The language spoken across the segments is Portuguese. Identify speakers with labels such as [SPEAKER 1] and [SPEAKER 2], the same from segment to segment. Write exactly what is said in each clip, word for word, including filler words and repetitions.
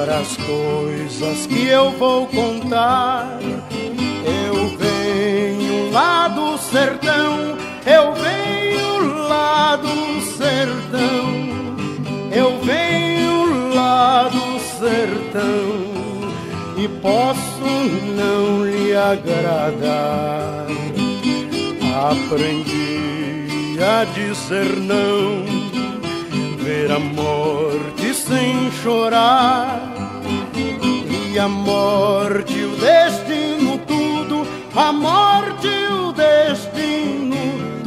[SPEAKER 1] Agora as coisas que eu vou contar, eu venho lá do sertão, eu venho lá do sertão, eu venho lá do sertão e posso não lhe agradar. Aprendi a dizer não, ver a morte sem chorar, e a morte, o destino, tudo, a morte, o destino,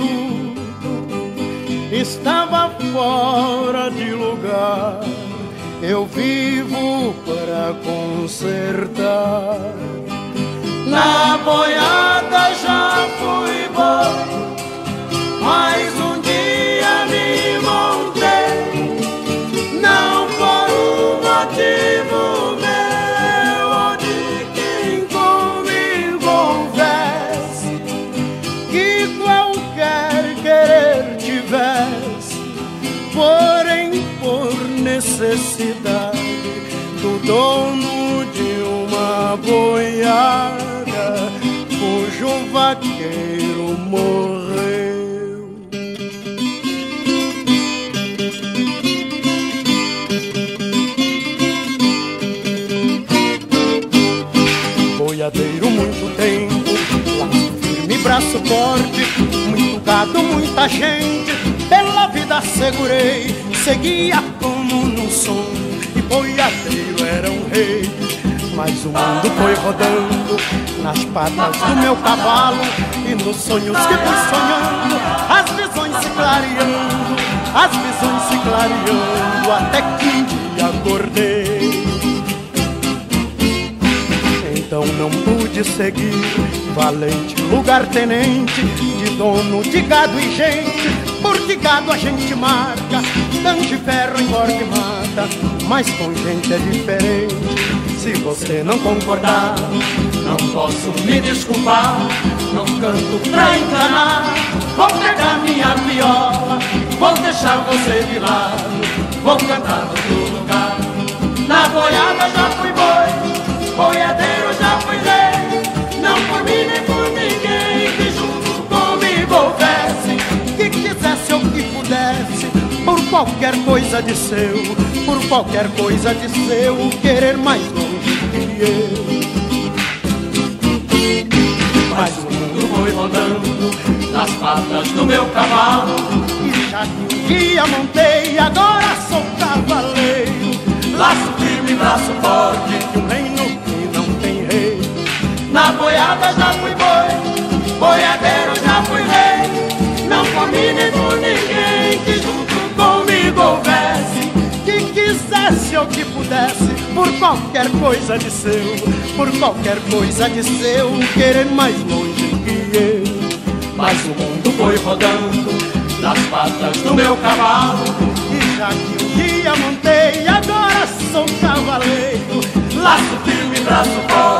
[SPEAKER 1] tudo, estava fora de lugar. Eu vivo para consertar. Na boiada já fui bom, mas um dia me montei, não por um motivo meu ou de quem comigo houvesse, que qualquer querer tivesse, porém por necessidade do dono de uma boiada cujo vaqueiro morreu. Boiadeiro muito tempo, laço firme, braço forte, muito gado, muita gente, pela vida segurei, seguia como num sonho, e boiadeiro era um rei. Mas o mundo foi rodando nas patas do meu cavalo, e nos sonhos que fui sonhando, as visões se clareando, as visões se clareando, até que um dia acordei. Então não pude seguir, valente lugar-tenente, de dono de gado e gente, porque gado a gente marca, tanque de ferro engorda e mata, mas com gente é diferente. Se você não concordar, não posso me desculpar, não canto pra enganar. Vou pegar minha viola, vou deixar você de lado, vou cantar no outro lugar. Na boiada já fui boi, boiadeiro já fui rei, não por mim nem por ninguém que junto comigo houvesse, que quisesse ou que pudesse, por qualquer coisa de seu, por qualquer coisa de seu, querer mais longe que eu. Mas o mundo foi rodando nas patas do meu cavalo, e já que um dia montei, agora sou cavaleiro. Laço firme, braço forte, que um reino que não tem rei. Na boiada já fui boi, boiadeiro já fui rei, não comi nem por ninguém que junto comigo houvesse, que quisesse ou que pudesse, por qualquer coisa de seu, por qualquer coisa de seu, querer mais longe que eu. Mas o mundo foi rodando nas patas do meu cavalo, e já que um dia montei, agora sou cavaleiro. Laço firme, braço forte,